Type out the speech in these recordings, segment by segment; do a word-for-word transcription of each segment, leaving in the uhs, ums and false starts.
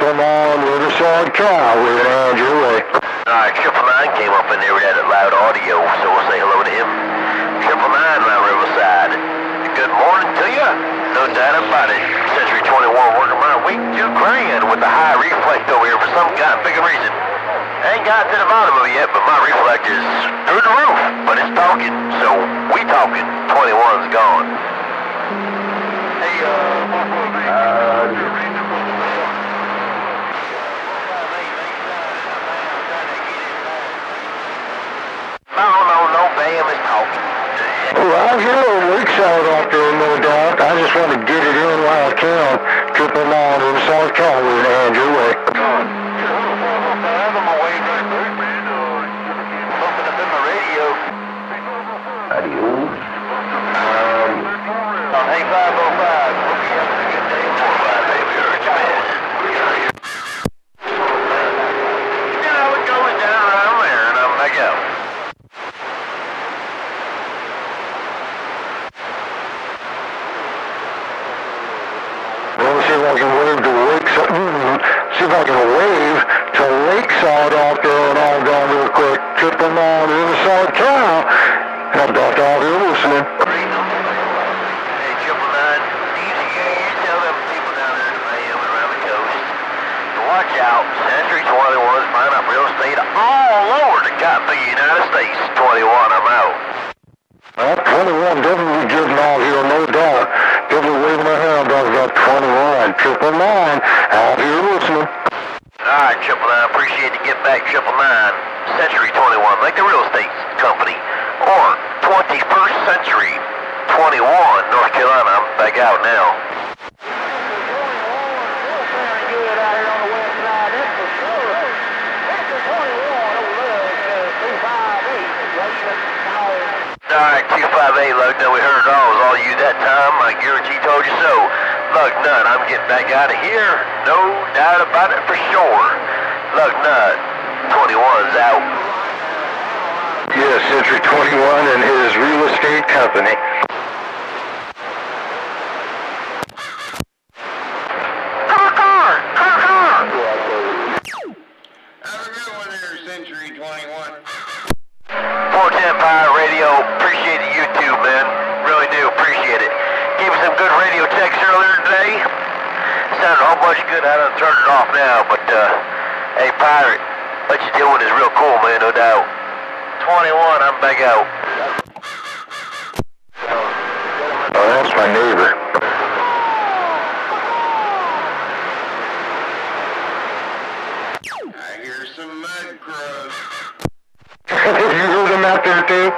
Triple nine, Riverside Cal, we're on your way. Alright, Triple Nine came up in there with that loud audio, so we'll say hello to him. Triple Nine, my Riverside. Good morning to you. No doubt about it. Century twenty-one working my week two grand with the high reflect over here for some god big reason. I ain't got to the bottom of it yet, but my reflect is through the roof. But it's talking, so we talking. twenty-one's gone. Hey, uh, uh, No, no, no, Bam is talking. Well, I hear a Lakeside out there, no doubt. I just want to get it in while I can. Triple nine, Riverside Cal, we're on your way. I'm on my way back there, man. Open up in my radio. How do you? Um, on A five oh five. Hope you having a good day. four oh five, baby. Heard you, man. You know, it goes down around there, and I'm back out. Let me see if I can wave to Lakeside. Mm, see if I can wave to Lakeside out there and all down real quick. Triple nine, Riverside Cal. And I'm back out here listening. Hey, Triple Nine, you, you, you tell them people down there in Miami and around the coast to watch out. Century twenty-one is buying up real estate all over the goddamn United States. twenty-one, I'm out. Well, twenty-one definitely getting out here, no doubt. Definitely waving my hand off that twenty-one. Triple nine, out here listening. Alright, Triple Nine, appreciate the get back, Triple Nine. Century twenty-one, like the real estate company. Or twenty-first Century twenty-one, North Carolina. I'm back out now. Alright, two five eight, Lug Nut, we heard it all. It was all you that time. I guarantee told you so. Lug Nut, I'm getting back out of here. No doubt about it for sure. Lug Nut, twenty-one's out. Yeah, Century twenty-one and his real estate company. Car, car, car, car. Have a good one there, Century twenty-one. four ten Pirate Radio, appreciate the YouTube, man. Really do appreciate it. Gave me some good radio checks earlier today. Sounded a whole bunch good. I done turned it off now, but uh, hey, Pirate, what you doing is real cool, man, no doubt. twenty-one, I'm back out. Oh, that's my neighbor. I hear some mud crows. You heard him out there too?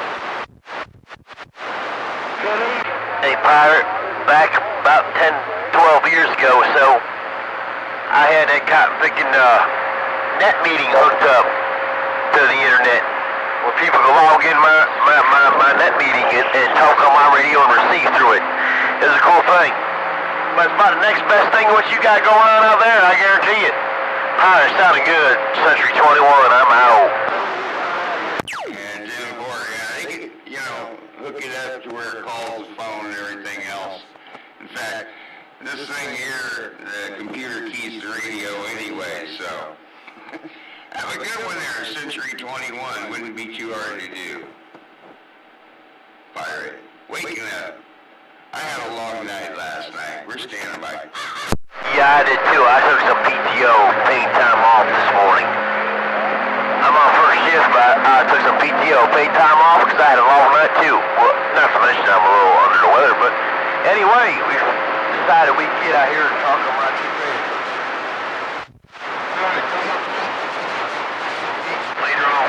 Hey, Pirate, back about ten, twelve years ago or so, I had that cotton picking uh, net meeting hooked up to the internet, where people could log in my, my, my, my net meeting and, and talk on my radio and receive through it. It was a cool thing. But it's about the next best thing what you got going on out there, I guarantee it. Pirate, sounded good. Century twenty-one, I'm out. And Jim Corey, I think, you know, hook it up to where it calls the phone and everything else. In fact, this thing here, the computer keys the radio anyway, so. Have a good one there, Century twenty-one. Wouldn't be too hard to do. Pirate, waking up. I had a long night last night. We're standing by. Yeah, I did too. I took some P T O, paid time off this morning. I'm on first shift, but I, I took some P T O, paid time off because I had a long night too. Well, not to mention I'm a little under the weather, but anyway, we decided we'd get out here and talk on my T V. Later on.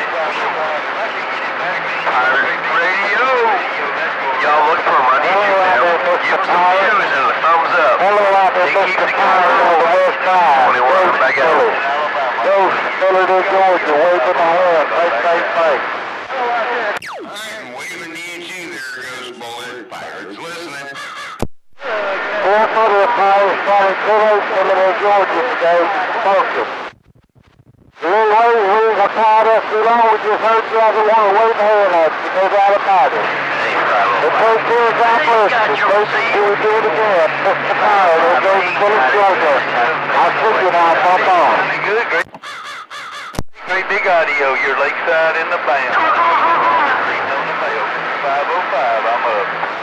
Pirate Radio. Y'all look for my D J now. Give them some views and a thumbs up. They keep the camera rolling. twenty-one, back out. Go, Senator Georgia, wave in my hand. Face, face, face. I'm waving to you there, Ghost Bullet. Pirates listening. Four foot of fire starting Senator Georgia today. Focus. The little lady who was tied us too long, we just heard she doesn't want to wait here and us. She goes out about it. The first two is our first. The first two we do it again. Push the power. There goes Philip Joker. I'll switch you now. Bump on. Good, great. Great big audio. You're lakeside in the band. On the five oh five. I'm up.